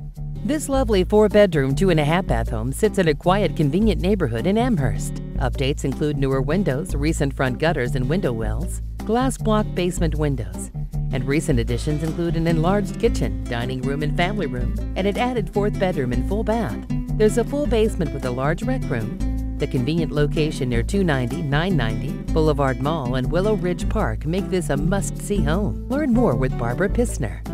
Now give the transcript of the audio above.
This lovely 4-bedroom, 2.5-bath home sits in a quiet, convenient neighborhood in Amherst. Updates include newer windows, recent front gutters and window wells, glass block basement windows, and recent additions include an enlarged kitchen, dining room and family room, and an added 4th bedroom and full bath. There's a full basement with a large rec room. The convenient location near 290, 990, Blvd Mall and Willow Ridge Park make this a must-see home. Learn more with Barbara Pistner.